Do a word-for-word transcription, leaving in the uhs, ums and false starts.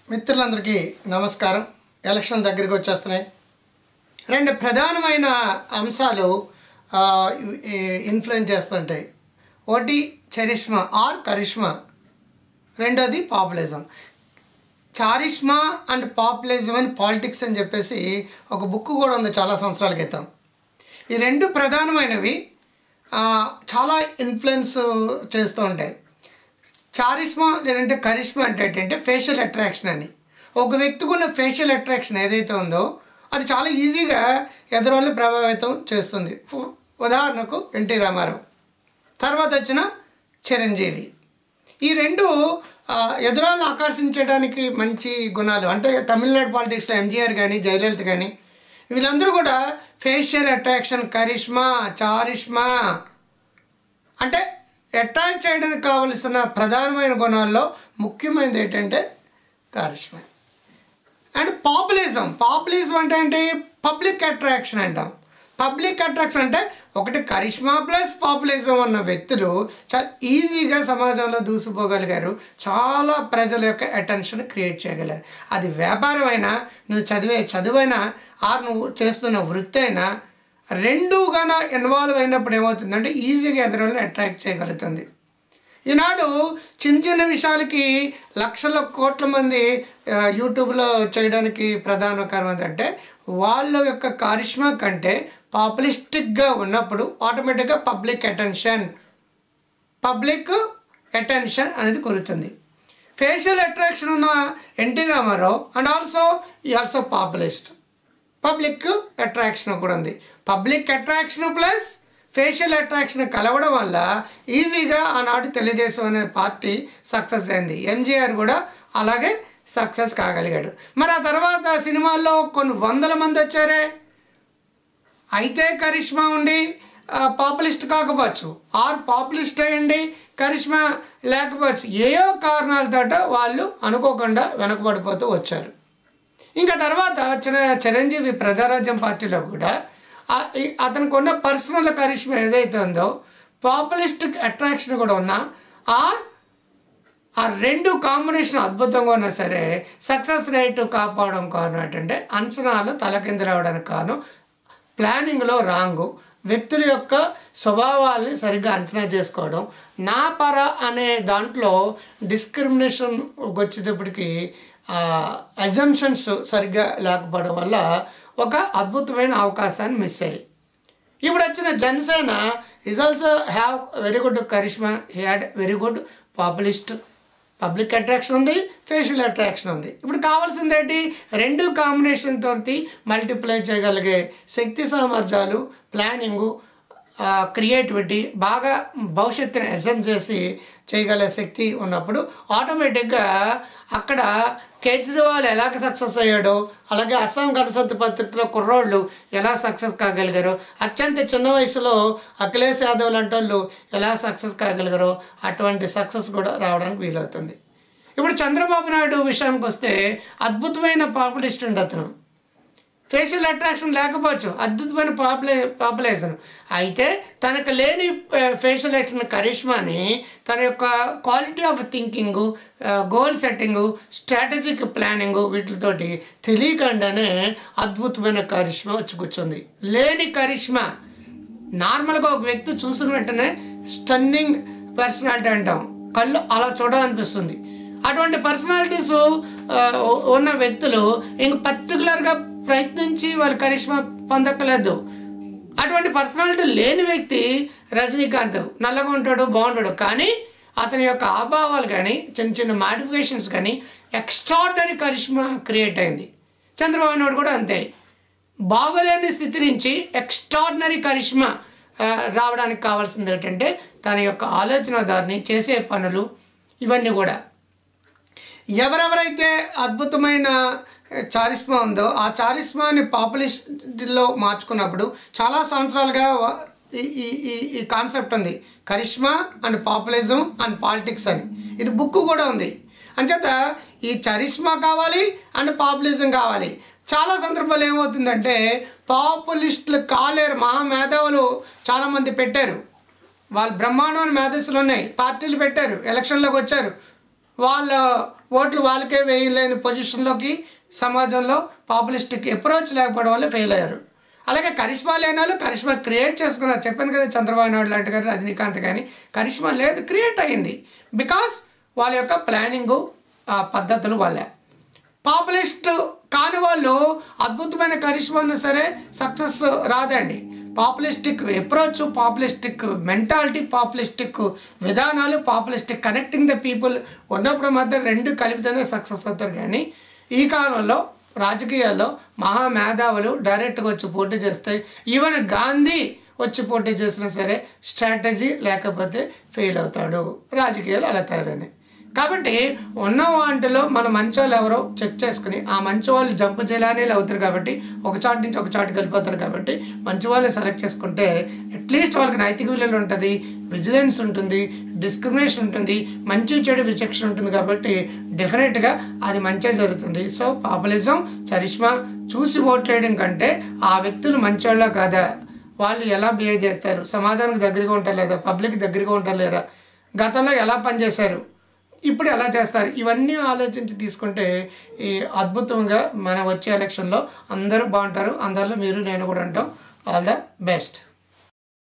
మిత్రులందరికీ నమస్కారం. ఎలక్షన్ దగ్గరికి వచ్చేస్తున్నాయి. రెండు ప్రధానమైన అంశాలు ఇన్ఫ్లుయెన్స్ చేస్తుంటాయి. ఒకటి చరిష్మా ఆర్ కరిష్మా, రెండోది populism. Charisma and populism and politics అని చెప్పేసి ఒక బుక్ కూడా ఉంది చాలా సంవత్సరాల క్రితం. ఈ రెండు ప్రధానమైనవి చాలా ఇన్ఫ్లుయెన్స్ చేస్తూ ఉంటాయి. చారిష్మా లేదంటే కరిష్మా అంటే ఏంటంటే ఫేషియల్ అట్రాక్షన్ అని. ఒక వ్యక్తికి ఉన్న ఫేషియల్ అట్రాక్షన్ ఏదైతే ఉందో అది చాలా ఈజీగా ఎదురోళ్ళని ప్రభావితం చేస్తుంది. ఉదాహరణకు ఎన్టీ రామారావు, తర్వాత వచ్చిన చిరంజీవి. ఈ రెండు ఎదురోళ్ళని ఆకర్షించడానికి మంచి గుణాలు. అంటే తమిళనాడు పాలిటిక్స్లో ఎంజీఆర్ కానీ జయలలిత కానీ వీళ్ళందరూ కూడా ఫేషియల్ అట్రాక్షన్, కరిష్మా, చారిష్మా అంటే అట్రాక్ట్ చేయడానికి కావలసిన ప్రధానమైన గుణాల్లో ముఖ్యమైనది ఏంటంటే కరిష్మా. And populism. పాపులిజం అంటే ఏంటి? పబ్లిక్ అట్రాక్షన్ అంటాం. పబ్లిక్ అట్రాక్షన్ అంటే ఒకటి కరిష్మా ప్లస్ పాపులిజం ఉన్న వ్యక్తులు చాలా ఈజీగా సమాజంలో దూసిపోగలిగారు, చాలా ప్రజల యొక్క అటెన్షన్ క్రియేట్ చేయగలిగారు. అది వ్యాపారం అయినా, నువ్వు చదివే చదువైనా, ఆర్ నువ్వు చేస్తున్న వృత్తి అయినా, రెండుగాన ఇన్వాల్వ్ అయినప్పుడు ఏమవుతుందంటే ఈజీగా ఎదురుని అట్రాక్ట్ చేయగలుగుతుంది. ఈనాడు చిన్న చిన్న విషయాలకి లక్షల కోట్ల మంది యూట్యూబ్లో చేయడానికి ప్రధాన కారణం ఏంటంటే వాళ్ళ యొక్క కరిష్మా కంటే పాపులిస్టిక్గా ఉన్నప్పుడు ఆటోమేటిక్గా పబ్లిక్ అటెన్షన్ పబ్లిక్ అటెన్షన్ అనేది కుదురుతుంది. ఫేషియల్ అట్రాక్షన్ ఉన్న ఎన్టీ రామారావు అండ్ ఆల్సో ఈ ఆల్సో పాపులిస్ట్. పబ్లిక్ అట్రాక్షన్ కూడా ఉంది. Public attraction plus facial attraction కలవడం వల్ల ఈజీగా ఆనాడు తెలుగుదేశం అనే పార్టీ సక్సెస్ అయింది. ఎంజీఆర్ కూడా అలాగే సక్సెస్ కాగలిగాడు. మరి ఆ తర్వాత సినిమాల్లో కొన్ని వందల మంది వచ్చారే, అయితే కరిష్మా ఉండి పాపులిస్ట్ కాకపోవచ్చు, ఆర్ పాపులిస్ట్ అయ్యండి కరిష్మా లేకపోవచ్చు. ఏయో కారణాలతో వాళ్ళు అనుకోకుండా వెనకబడిపోతూ వచ్చారు. ఇంకా తర్వాత చిన్న చిరంజీవి ప్రజారాజ్యం పార్టీలో కూడా అతనికి ఉన్న పర్సనల్ కరిష్మా ఏదైతే ఉందో పాపులిస్టిక్ అట్రాక్షన్ కూడా ఉన్నా ఆర్ ఆ రెండు కాంబినేషన్ అద్భుతంగా ఉన్నా సరే సక్సెస్ రేటు కాపాడడం కారణం ఏంటంటే అంచనాలు తలకిందులు అవడానికి కారణం ప్లానింగ్లో రాంగు, వ్యక్తుల యొక్క స్వభావాల్ని సరిగ్గా అంచనా చేసుకోవడం, నా పర అనే దాంట్లో డిస్క్రిమినేషన్ వచ్చేటప్పటికి అజంప్షన్స్ సరిగ్గా లేకపోవడం వల్ల ఒక అద్భుతమైన అవకాశాన్ని మిస్ అయ్యాయి. ఇప్పుడు వచ్చిన Janasena is also have very good charisma, he had very good populist, public attraction ఉంది, ఫేషియల్ అట్రాక్షన్ ఉంది. ఇప్పుడు కావాల్సింది ఏంటి? రెండు కాంబినేషన్ తోటి మల్టిప్లై చేయగలిగే శక్తి సామర్థ్యాలు, ప్లానింగు, క్రియేటివిటీ, బాగా భవిష్యత్తుని అసెంట్ చేసి చేయగల శక్తి ఉన్నప్పుడు ఆటోమేటిక్గా అక్కడ కేజ్రీవాల్ ఎలాగ సక్సెస్ అయ్యాడో అలాగే అస్సాం గణసంత్ పత్రికలో కుర్రోళ్ళు ఎలా సక్సెస్ కాగలిగారో, అత్యంత చిన్న వయసులో అఖిలేష్ యాదవ్ లాంటి వాళ్ళు ఎలా సక్సెస్ కాగలిగారో అటువంటి సక్సెస్ కూడా రావడానికి వీలవుతుంది. ఇప్పుడు చంద్రబాబు నాయుడు విషయానికి వస్తే అద్భుతమైన పాపులిస్ట్ ఉండి అతను. ఫేషియల్ అట్రాక్షన్ లేకపోవచ్చు, అద్భుతమైన పాపులే పాపులేషన్ అయితే తనకు లేని ఫేషియల్ అట్రాక్షన్ కరిష్మాని తన యొక్క quality of thinking, goal setting, strategic planning వీటితోటి తెలియకుండానే అద్భుతమైన కరిష్మా వచ్చి కూర్చుంది. లేని కరిష్మా నార్మల్గా ఒక వ్యక్తి చూసిన వెంటనే స్టన్నింగ్ పర్సనాలిటీ అంటాం, కళ్ళు అలా చూడాలనిపిస్తుంది. అటువంటి పర్సనాలిటీస్ ఉన్న వ్యక్తులు ఇంక పర్టికులర్గా ప్రయత్నించి వాళ్ళు కరిష్మా పొందక్కలేదు. అటువంటి పర్సనాలిటీ లేని వ్యక్తి రజనీకాంత్. నల్లగా ఉంటాడు, బాగుంటాడు, కానీ అతని యొక్క ఆభావాలు కానీ చిన్న చిన్న మాడిఫికేషన్స్ కానీ ఎక్స్ట్రాడినరీ కరిష్మా క్రియేట్ అయింది. చంద్రబాబు నాయుడు కూడా అంతే. బాగోలేని స్థితి నుంచి ఎక్స్ట్రాడినరీ కరిష్మా రావడానికి కావాల్సింది ఏంటంటే తన యొక్క ఆలోచన ధోరణి, చేసే పనులు, ఇవన్నీ కూడా. ఎవరెవరైతే అద్భుతమైన చారిష్మా ఉందో ఆ చారిష్మాని పాపులిస్ట్లో మార్చుకున్నప్పుడు చాలా సంవత్సరాలుగా ఈ ఈ ఈ కాన్సెప్ట్ ఉంది, charisma and populism and politics అని. ఇది బుక్ కూడా ఉంది. అంచేత ఈ చరిష్మా కావాలి అండ్ పాపులిజం కావాలి. చాలా సందర్భాలు ఏమవుతుందంటే పాపులిస్టులు కాలేరు, మహామేధావులు చాలామంది పెట్టారు, వాళ్ళు బ్రహ్మాండమైన మేధస్సులు ఉన్నాయి, పార్టీలు పెట్టారు, ఎలక్షన్లోకి వచ్చారు, వాళ్ళ ఓట్లు వాళ్ళకే వేయలేని పొజిషన్లోకి సమాజంలో పాపులిస్టిక్ అప్రోచ్ లేకపోవడం వల్ల ఫెయిల్ అయ్యారు. అలాగే కరిష్మా లేని వాళ్ళు కరిష్మా క్రియేట్ చేసుకున్నారు. చెప్పాను కదా, చంద్రబాబు నాయుడు లాంటి కానీ రజనీకాంత్ కానీ కరిష్మా లేదు, క్రియేట్ అయ్యింది. బికాస్ వాళ్ళ యొక్క ప్లానింగు పద్ధతులు వల్లే. పాపులిస్ట్ కాని వాళ్ళు అద్భుతమైన కరిష్మా ఉన్నా సరే సక్సెస్ రాదండి. Populistic approach, populistic mentality, populistic విధానాలు, పాపులిస్టిక్ కనెక్టింగ్ ద పీపుల్ ఉన్నప్పుడు మాత్రం రెండు కలిపితేనే సక్సెస్ అవుతారు. కానీ ఈ కాలంలో రాజకీయాల్లో మహామేధావులు డైరెక్ట్గా వచ్చి పోటీ చేస్తే, ఈవెన్ గాంధీ వచ్చి పోటీ చేసినా సరే స్ట్రాటజీ లేకపోతే ఫెయిల్ అవుతాడు. రాజకీయాలు అలా తయారైనాయి. కాబట్టి ఉన్న వాటిలో మన మంచి వాళ్ళు ఎవరో చెక్ చేసుకుని, ఆ మంచి వాళ్ళు జంపు జిలానీలు అవుతారు కాబట్టి ఒక చాటు నుంచి ఒక చాటుకి వెళ్ళిపోతారు. కాబట్టి మంచి వాళ్ళని సెలెక్ట్ చేసుకుంటే అట్లీస్ట్ వాళ్ళకి నైతిక విలువలు ఉంటుంది, విజిలెన్స్ ఉంటుంది, డిస్క్రిమినేషన్ ఉంటుంది, మంచి చెడు విచక్షణ ఉంటుంది. కాబట్టి డెఫినెట్గా అది మంచిగా జరుగుతుంది. సో పాపులిజం, చరిష్మా చూసి ఓట్లేయడం కంటే ఆ వ్యక్తులు మంచోళ్ళ కాదా, వాళ్ళు ఎలా బిహేవ్ చేస్తారు, సమాజానికి దగ్గరగా ఉంటారు లేదా, పబ్లిక్ దగ్గరగా ఉంటారు లేదా, గతంలో ఎలా పనిచేశారు, ఇప్పుడు ఎలా చేస్తారు, ఇవన్నీ ఆలోచించి తీసుకుంటే ఈ అద్భుతంగా మన వచ్చే ఎలక్షన్లో అందరూ బాగుంటారు. అందరిలో మీరు నేను కూడా అంటాం. All the best.